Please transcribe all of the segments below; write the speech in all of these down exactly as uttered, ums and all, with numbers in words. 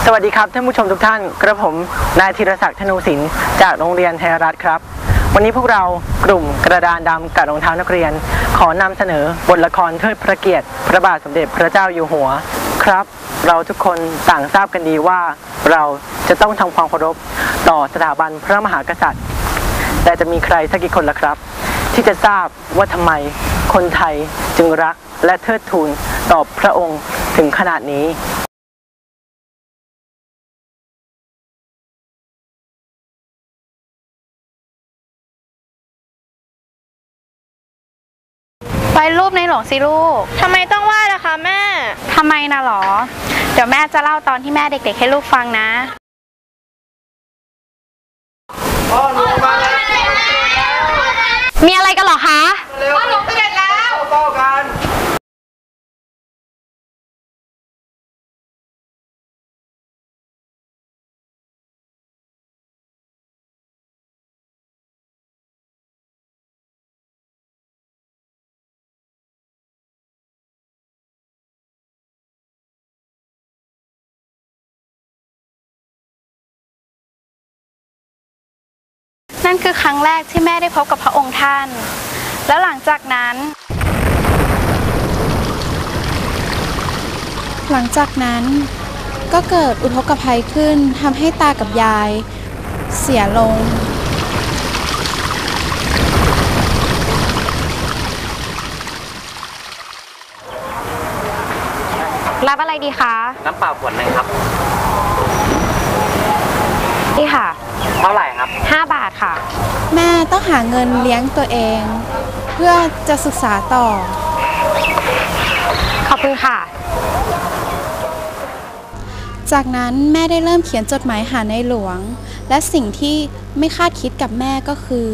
สวัสดีครับท่านผู้ชมทุกท่านกระผมนายธีรศักดิ์ธนูศิลป์จากโรงเรียนไทยรัฐครับวันนี้พวกเรากลุ่มกระดานดำกับรองเท้านักเรียนขอนำเสนอบทละครเทิดพระเกียรติพระบาทสมเด็จพระเจ้าอยู่หัวครับเราทุกคนต่างทราบกันดีว่าเราจะต้องทำความเคารพต่อสถาบันพระมหากษัตริย์แต่จะมีใครสักกี่คนล่ะครับที่จะทราบว่าทำไมคนไทยจึงรักและเทิดทูนต่อพระองค์ถึงขนาดนี้วาดรูปในหลวงสิลูกทำไมต้องวาดล่ะคะแม่ทำไมนะหรอเดี๋ยวแม่จะเล่าตอนที่แม่เด็กๆให้ลูกฟังนะมีอะไรกันหรอคะพ่อหนูเสร็จแล้วนั่นคือครั้งแรกที่แม่ได้พบกับพระองค์ท่านแล้วหลังจากนั้นหลังจากนั้นก็เกิดอุทกภัยขึ้นทำให้ตากับยายเสียลงรับอะไรดีคะน้ำเปล่าขวดหนึ่งครับนี่ค่ะเท่าไหร่ครับห้าบาทค่ะแม่ต้องหาเงินเลี้ยงตัวเองเพื่อจะศึกษาต่อขอบคุณค่ะจากนั้นแม่ได้เริ่มเขียนจดหมายหาในหลวงและสิ่งที่ไม่คาดคิดกับแม่ก็คือ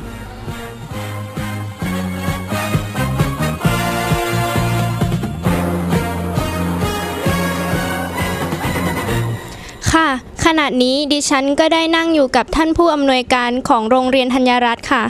ค่ะขณะนี้ดิฉันก็ได้นั่งอยู่กับท่านผู้อำนวยการของโรงเรียนธัญรัตน์ค่ะ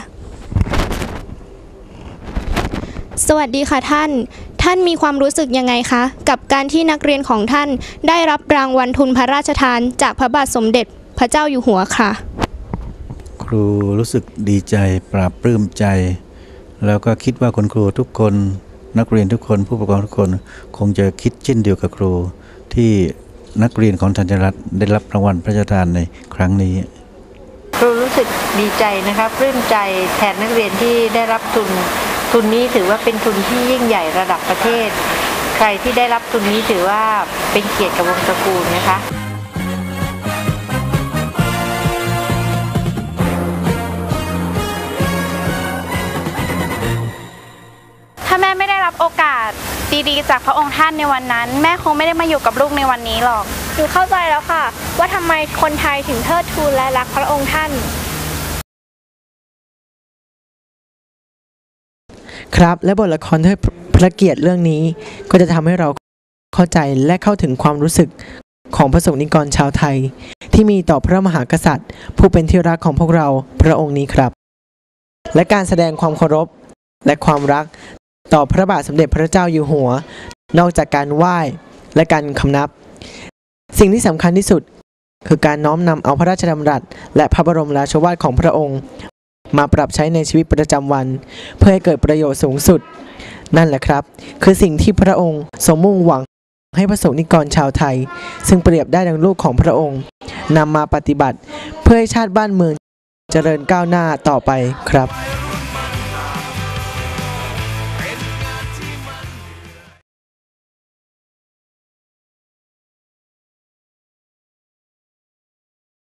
สวัสดีค่ะท่านท่านมีความรู้สึกยังไงคะกับการที่นักเรียนของท่านได้รับรางวัลทุนพระราชทานจากพระบาทสมเด็จพระเจ้าอยู่หัวค่ะครูรู้สึกดีใจปลาบปลื้มใจแล้วก็คิดว่าคุณครูทุกคนนักเรียนทุกคนผู้ปกครองทุกคนคงจะคิดเช่นเดียวกับครูที่นักเรียนของธัญรัตน์ได้รับรางวัลพระราชทานในครั้งนี้ครูรู้สึกดีใจนะคะปลื้มใจแทนนักเรียนที่ได้รับทุนทุนนี้ถือว่าเป็นทุนที่ยิ่งใหญ่ระดับประเทศใครที่ได้รับทุนนี้ถือว่าเป็นเกียรติกับวงตระกูลนะคะถ้าแม่ไม่ได้รับโอกาสดีๆจากพระองค์ท่านในวันนั้นแม่คงไม่ได้มาอยู่กับลูกในวันนี้หรอกหนูเข้าใจแล้วค่ะว่าทำไมคนไทยถึงเทิดทูนและรักพระองค์ท่านครับและบทละครเทิดพระเกียรติเรื่องนี้ก็จะทำให้เราเข้าใจและเข้าถึงความรู้สึกของประสบนิกรชาวไทยที่มีต่อพระมหากษัตริย์ผู้เป็นที่รักของพวกเราพระองค์นี้ครับและการแสดงความเคารพและความรักต่อพระบาทสมเด็จพระเจ้าอยู่หัวนอกจากการไหว้และการคำนับสิ่งที่สำคัญที่สุดคือการน้อมนำเอาพระราชดำรัสและพระบรมราโชวาทของพระองค์มาปรับใช้ในชีวิตประจำวันเพื่อให้เกิดประโยชน์สูงสุดนั่นแหละครับคือสิ่งที่พระองค์ทรงมุ่งหวังให้ประสบนิกรชาวไทยซึ่งเปรียบได้ดังลูกของพระองค์นำมาปฏิบัติเพื่อให้ชาติบ้านเมืองเจริญก้าวหน้าต่อไปครับ